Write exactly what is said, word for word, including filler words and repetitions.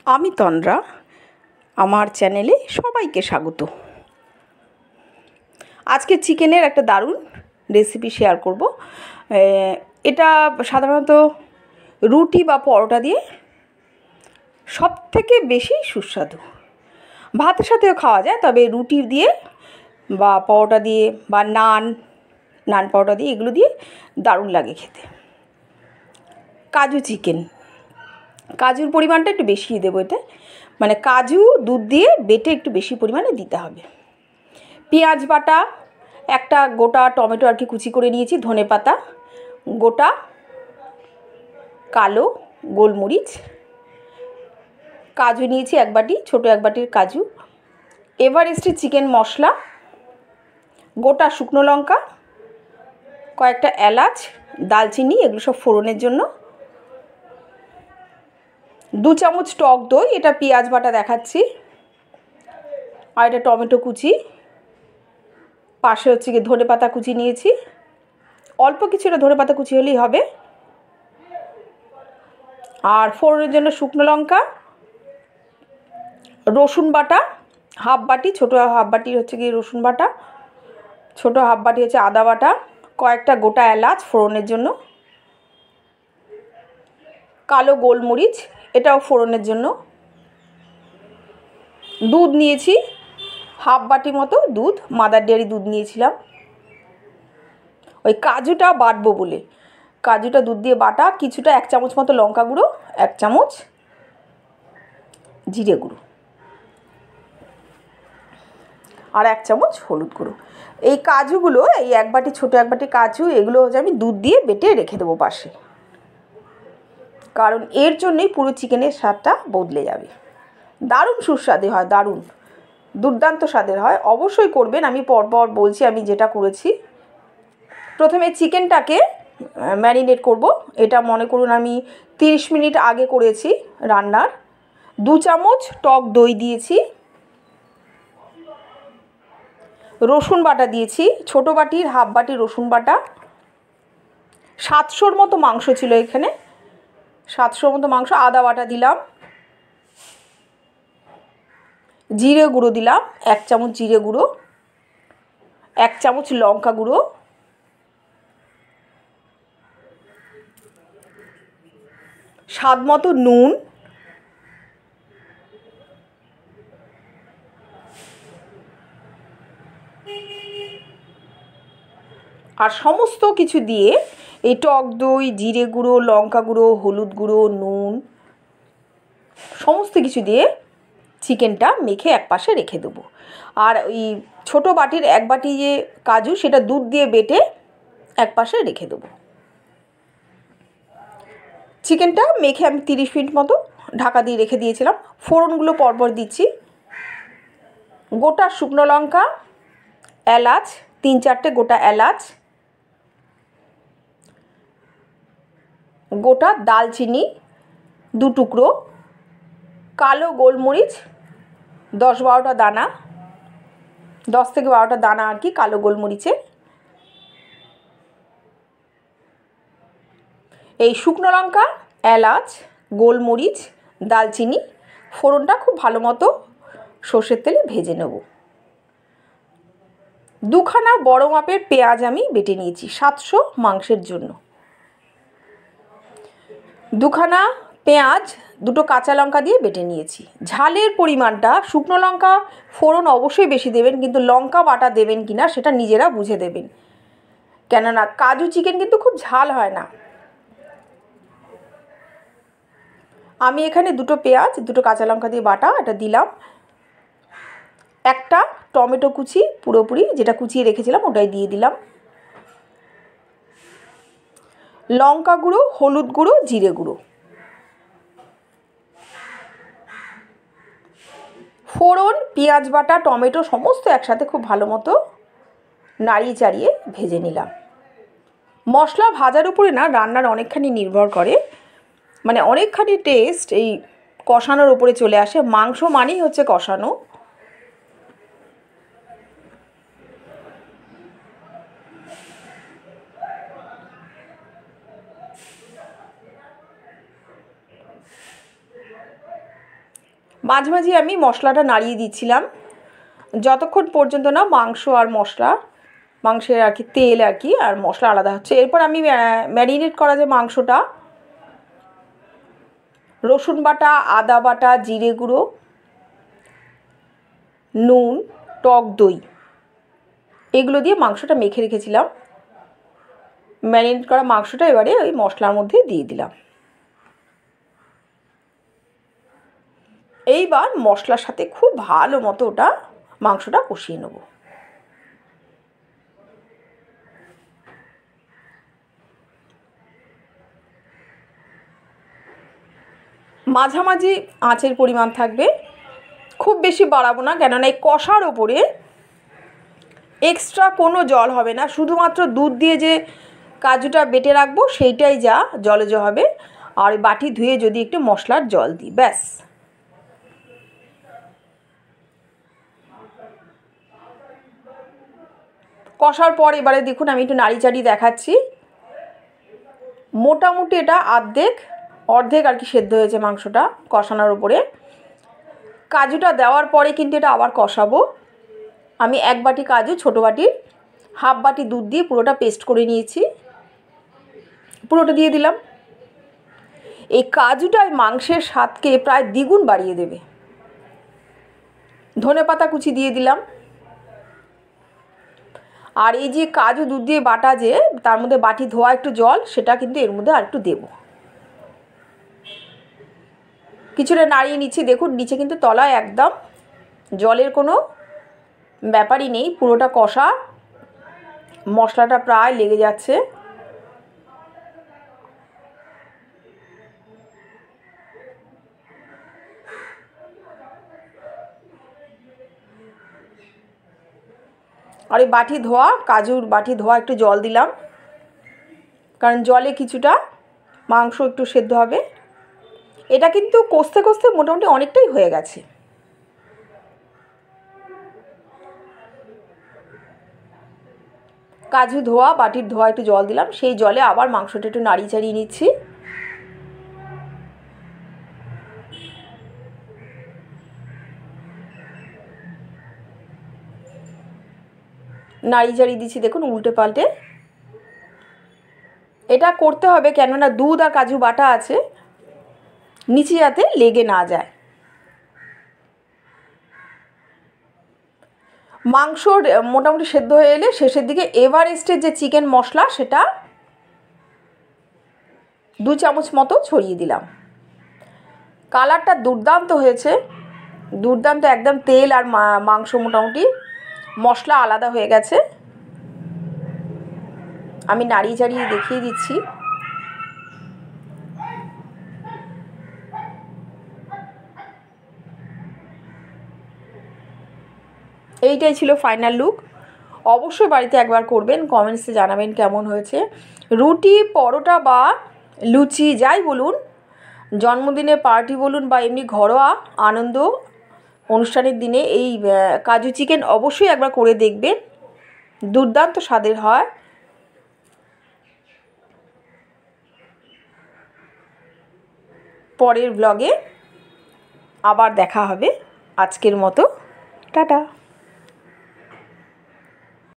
আমি তন্দ্রা, আমার চ্যানেলে সবাইকে স্বাগত। আজকে চিকেনের একটা দারুণ রেসিপি শেয়ার করব। এটা সাধারণত রুটি বা পরোটা দিয়ে সবথেকে বেশি সুস্বাদু। ভাতের সাথেও খাওয়া যায়, তবে রুটি দিয়ে বা পরোটা দিয়ে বা নান নান পরোটা দিয়ে এগুলো দিয়ে দারুণ লাগে খেতে। কাজু চিকেন, কাজুর পরিমাণটা একটু বেশি দেবো এতে, মানে কাজু দুধ দিয়ে বেটে একটু বেশি পরিমাণে দিতে হবে। পেঁয়াজ বাটা, একটা গোটা টমেটো আর কি কুচি করে নিয়েছি, ধনে পাতা, গোটা কালো গোলমরিচ, কাজু নিয়েছি এক বাটি, ছোটো এক বাটির কাজু, এভারেস্টের চিকেন মশলা, গোটা শুকনো লঙ্কা, কয়েকটা এলাচ, দালচিনি, এগুলো সব ফোড়নের জন্য, দু চামচ টক দই, এটা পেঁয়াজ বাটা দেখাচ্ছি, আর এটা টমেটো কুচি, পাশে হচ্ছে গিয়ে ধনে পাতা কুচি নিয়েছি, অল্প কিছুটা ধনে পাতা কুচি হলেই হবে, আর ফোড়নের জন্য শুকনো লঙ্কা, রসুন বাটা হাফ বাটি, ছোটো হাফ বাটি হচ্ছে গিয়ে রসুন বাটা, ছোটো হাফ বাটি হচ্ছে আদা বাটা, কয়েকটা গোটা এলাচ ফোড়নের জন্য, কালো গোলমরিচ, এটাও ফোড়নের জন্য, দুধ নিয়েছি হাফ বাটি মতো, দুধ মাদার ডেয়ারি দুধ নিয়েছিলাম, ওই কাজুটা বাটবো বলে কাজুটা দুধ দিয়ে বাটা, কিছুটা এক চামচ মতো লঙ্কা গুঁড়ো, এক চামচ জিরে গুঁড়ো, আর এক চামচ হলুদ গুঁড়ো। এই কাজুগুলো, এই এক বাটি ছোটো এক বাটি কাজু, এগুলো হচ্ছে আমি দুধ দিয়ে বেটে রেখে দেবো পাশে, কারণ এর জন্যই পুরো চিকেনের স্বাদটা বদলে যাবে। দারুণ সুস্বাদু হয়, দারুণ দুর্দান্ত স্বাদের হয়, অবশ্যই করবেন। আমি পরপর বলছি আমি যেটা করেছি। প্রথমে চিকেনটাকে ম্যারিনেট করব। এটা মনে করুন আমি তিরিশ মিনিট আগে করেছি রান্নার। দু চামচ টক দই দিয়েছি, রসুন বাটা দিয়েছি, ছোটো বাটির হাফ বাটি রসুন বাটা, সাতশোর মতো মাংস ছিল এখানে, সাতশোর মতো মাংস, আদা বাটা দিলাম, জিরে গুঁড়ো দিলাম এক চামচ জিরে গুঁড়ো, এক চামচ লঙ্কা গুঁড়ো, স্বাদ মতো নুন, আর সমস্ত কিছু দিয়ে এই টক দই, জিরে গুঁড়ো, লঙ্কা গুঁড়ো, হলুদ গুঁড়ো, নুন, সমস্ত কিছু দিয়ে চিকেনটা মেখে এক পাশে রেখে দেবো। আর ওই ছোটো বাটির এক বাটি যে কাজু, সেটা দুধ দিয়ে বেটে এক পাশে রেখে দেবো। চিকেনটা মেখে আমি তিরিশ মিনিট মতো ঢাকা দিয়ে রেখে দিয়েছিলাম। ফোড়নগুলো পরপর দিচ্ছি। গোটা শুকনো লঙ্কা, এলাচ, তিন চারটে গোটা এলাচ, গোটা দালচিনি দু টুকরো, কালো গোলমরিচ দশ বারোটা দানা, দশ থেকে বারোটা দানা আর কি কালো গোলমরিচের, এই শুকনো লঙ্কা, এলাচ, গোলমরিচ, দালচিনি, ফোড়নটা খুব ভালো মতো সর্ষের তেলে ভেজে নেব। দুখানা বড় মাপের পেঁয়াজ আমি বেটে নিয়েছি সাতশো মাংসের জন্য। দুখানা পেঁয়াজ, দুটো কাঁচা লঙ্কা দিয়ে বেটে নিয়েছি। ঝালের পরিমাণটা, শুকনো লঙ্কা ফোড়ন অবশ্যই বেশি দেবেন, কিন্তু লঙ্কা বাটা দেবেন কি না সেটা নিজেরা বুঝে দেবেন, কেননা কাজু চিকেন কিন্তু খুব ঝাল হয় না। আমি এখানে দুটো পেঁয়াজ, দুটো কাঁচা লঙ্কা দিয়ে বাটা এটা দিলাম, একটা টমেটো কুচি পুরোপুরি যেটা কুচিয়ে রেখেছিলাম ওটাই দিয়ে দিলাম, লঙ্কা গুঁড়ো, হলুদ গুঁড়ো, জিরে গুঁড়ো, ফোড়ন, পেঁয়াজ বাটা, টমেটো সমস্ত একসাথে খুব ভালো মতো নাড়িয়ে চাড়িয়ে ভেজে নিলাম। মশলা ভাজার উপরে না রান্নার অনেকখানি নির্ভর করে, মানে অনেকখানি টেস্ট এই কষানোর উপরে চলে আসে। মাংস মানেই হচ্ছে কষানো। মাঝে মাঝে আমি মশলাটা নাড়িয়ে দিচ্ছিলাম যতক্ষণ পর্যন্ত না মাংস আর মশলা, মাংসের আর কি তেল আর কি আর মশলা আলাদা হচ্ছে। এরপর আমি ম্যারিনেট করা যে মাংসটা, রসুন বাটা, আদা বাটা, জিরে গুঁড়ো, নুন, টক দই এগুলো দিয়ে মাংসটা মেখে রেখেছিলাম। ম্যারিনেট করা মাংসটা এবারে ওই মশলার মধ্যে দিয়ে দিলাম। এইবার মশলার সাথে খুব ভালো মতো ওটা মাংসটা কষিয়ে নেব। মাঝামাঝি আঁচের পরিমাণ থাকবে, খুব বেশি বাড়াবো না, কেননা এই কষার ওপরে এক্সট্রা কোনো জল হবে না, শুধুমাত্র দুধ দিয়ে যে কাজুটা বেটে রাখবো সেইটাই যা জলজ হবে। আর বাটি ধুয়ে যদি একটু মশলার জল দিই, ব্যাস। কষার পর এবারে দেখুন আমি একটু নাড়ি চাড়ি দেখাচ্ছি। মোটামুটি এটা অর্ধেক অর্ধেক আর কি সেদ্ধ হয়েছে মাংসটা কষানোর উপরে। কাজুটা দেওয়ার পরে কিন্তু এটা আবার কষাবো। আমি এক বাটি কাজু, ছোটো বাটির হাফ বাটি দুধ দিয়ে পুরোটা পেস্ট করে নিয়েছি, পুরোটা দিয়ে দিলাম। এই কাজুটাই মাংসের স্বাদকে প্রায় দ্বিগুণ বাড়িয়ে দেবে। ধনেপাতা কুচি দিয়ে দিলাম। আর এই যে কাজু দুধ দিয়ে বাটা, যে তার মধ্যে বাটি ধোয়া একটু জল, সেটা কিন্তু এর মধ্যে আর একটু দেবো। কিছুটা নাড়িয়ে নিচ্ছি, দেখুন নিচে কিন্তু তলায় একদম জলের কোনো ব্যাপারই নেই, পুরোটা কষা, মশলাটা প্রায় লেগে যাচ্ছে। আর এই বাটি ধোয়া কাজুর বাটি ধোয়া একটু জল দিলাম, কারণ জলে কিছুটা মাংস একটু সেদ্ধ হবে। এটা কিন্তু কষতে কষতে মোটামুটি অনেকটাই হয়ে গেছে। কাজু ধোয়া বাটির ধোয়া একটু জল দিলাম, সেই জলে আবার মাংসটা একটু নাড়িয়ে চাড়িয়ে নিচ্ছি। নাড়িয়ে চাড়িয়ে দিচ্ছি, দেখুন উল্টে পাল্টে। এটা করতে হবে কেননা দুধ আর কাজু বাটা আছে, নিচে যাতে লেগে না যায়। মাংস মোটামুটি সেদ্ধ হয়ে এলে শেষের দিকে এভারেস্টের যে চিকেন মশলা, সেটা দু চামচ মতো ছড়িয়ে দিলাম। কালারটা দুর্দান্ত হয়েছে, দুর্দান্ত একদম। তেল আর মাংস মোটামুটি মশলা আলাদা হয়ে গেছে। আমি নাড়িয়ে চাড়িয়ে দেখিয়ে দিচ্ছি। এইটাই ছিল ফাইনাল লুক। অবশ্যই বাড়িতে একবার করবেন, কমেন্টসে জানাবেন কেমন হয়েছে। রুটি, পরোটা বা লুচি যাই বলুন, জন্মদিনে পার্টি বলুন বা এমনি ঘরোয়া আনন্দ অনুষ্ঠানের দিনে এই কাজু চিকেন অবশ্যই একবার করে দেখবেন, দুর্দান্ত স্বাদের হয়। পরের ব্লগে আবার দেখা হবে। আজকের মতো টাটা।